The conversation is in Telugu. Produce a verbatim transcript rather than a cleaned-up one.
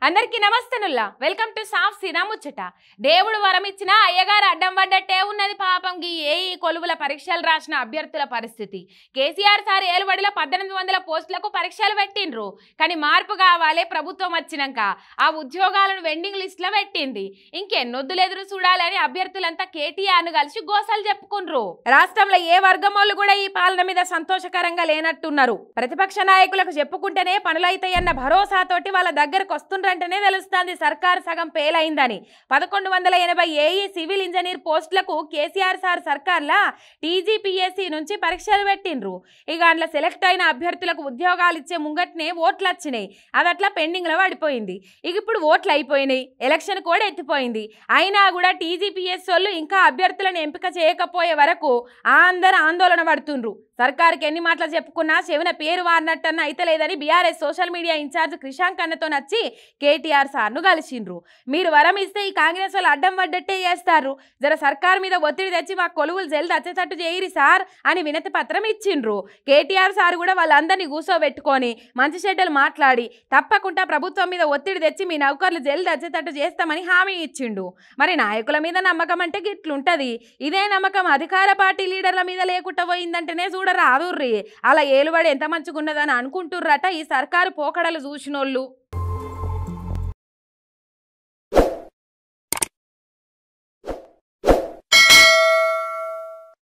అందరికీ నమస్తేనుల్లా వెల్కమ్ టు సాఫ్ సినా ముచ్చట. దేవుడు వరం ఇచ్చినా అయ్యగారు అడ్డం పడ్డట్టే ఉన్నది పాపం. గీ ఏఈ కొలువుల పరీక్షలు రాసిన అభ్యర్థుల పరిస్థితి. కేసీఆర్ సార్ ఏలుబడిలో పద్దెనిమిది వందల పోస్టులకు పరీక్షలు పెట్టిండ్రు. కానీ మార్పు కావాలి ప్రభుత్వం వచ్చినాక. ఆ ఉద్యోగాలను వెండింగ్ లిస్ట్ లో పెట్టింది. ఇంకెన్నొద్దులు ఎదురు చూడాలని అభ్యర్థులంతా కేటీఆర్ ను కలిసి గోసలు చెప్పుకుండ్రు. రాష్ట్రంలో ఏ వర్గం వాళ్ళు కూడా ఈ పాలన మీద సంతోషకరంగా లేనట్టున్నారు. ప్రతిపక్ష నాయకులకు చెప్పుకుంటేనే పనులైతాయన్న భరోసాతోటి వాళ్ళ దగ్గరకు వస్తుండ్రు అంటేనే తెలుస్తుంది సర్కార్ సగం పేలైందని. పదకొండు వందల ఎనభై ఏఈ సివిల్ ఇంజనీర్ పోస్టులకు కేసీఆర్ సార్ సర్కార్లా టీజీపీఎస్సీ నుంచి పరీక్షలు పెట్టిండ్రు. ఇక అందులో సెలెక్ట్ అయిన అభ్యర్థులకు ఉద్యోగాలు ఇచ్చే ముంగట్నే ఓట్లు వచ్చినాయి. అది అట్లా పెండింగ్ లో పడిపోయింది. ఇక ఇప్పుడు ఓట్లు అయిపోయినాయి, ఎలక్షన్ కూడా ఎత్తిపోయింది. అయినా కూడా టీజీపీఎస్ వాళ్ళు ఇంకా అభ్యర్థులను ఎంపిక చేయకపోయే వరకు అందరూ ఆందోళన పడుతుండ్రు. సర్కార్కి ఎన్ని మాటలు చెప్పుకున్నా చెవిన పేరు వారినట్టన్న అయితే లేదని BRS social media incharge Krishank అన్నతో నచ్చి కేటీఆర్ సార్ను కలిసిండ్రు. మీరు వరం ఇస్తే ఈ కాంగ్రెస్ వాళ్ళు అడ్డం పడ్డట్టే చేస్తారు, జర సర్కార్ మీద ఒత్తిడి తెచ్చి మా కొలువులు జల్ది వచ్చేటట్టు చేయరి సార్ అని వినతి పత్రం ఇచ్చిండ్రు. కేటీఆర్ సార్ కూడా వాళ్ళందరినీ కూసోబెట్టుకొని మంచి చెడ్డలు మాట్లాడి తప్పకుండా ప్రభుత్వం మీద ఒత్తిడి తెచ్చి మీ నౌకర్లు జల్ది వచ్చేటట్టు చేస్తామని హామీ ఇచ్చిండు. మరి నాయకుల మీద నమ్మకం అంటే గిట్లుంటది. ఇదే నమ్మకం అధికార పార్టీ లీడర్ల మీద లేకుండా పోయిందంటేనే చూడరా ఆదుర్రి. అలా ఏలుబడి ఎంత మంచిగున్నదని అనుకుంటుర్రట ఈ సర్కారు పోకడలు చూసినోళ్ళు.